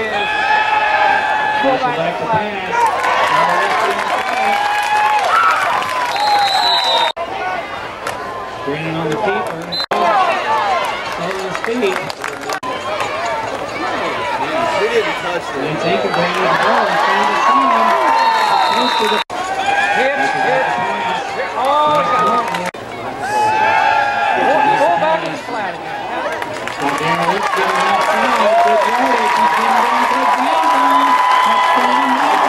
is. Back to pass. Green on the keeper. On his feet. He didn't touch it. And take a Brandon with the ball. He's trying to see him. Close to the Hit. Oh, pull back and flat again. so Darren Woods getting outside. Good yardage. He's getting down towards the end zone. Touchdown.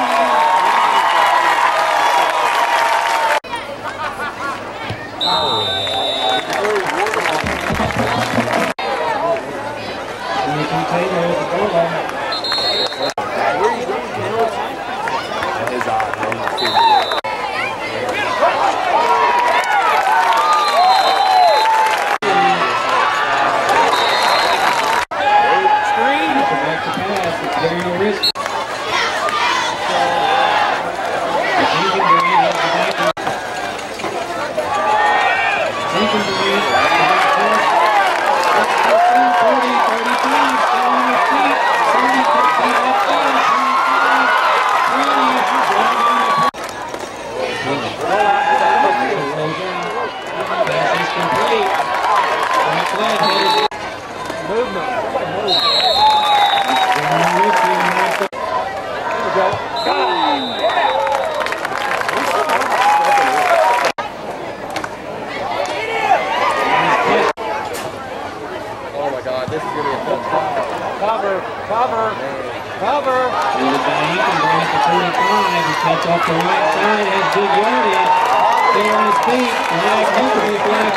Cover. And the back, he can bring it to 35. He cuts off the right side, has good yardage. Stay on his feet. Flag victory, flag.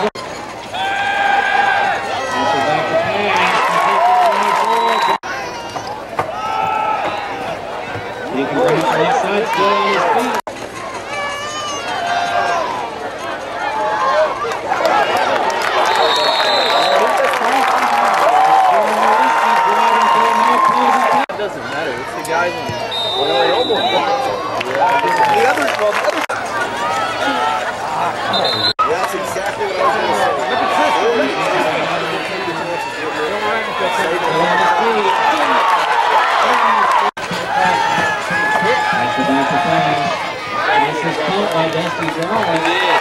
Also back to pass. He can bring it to the left side, still on his feet. Doesn't matter. It's the guys in the almost. The other. That's exactly what I was going to say. Look at That's the back to pass. This is caught by Dusty Jarwin.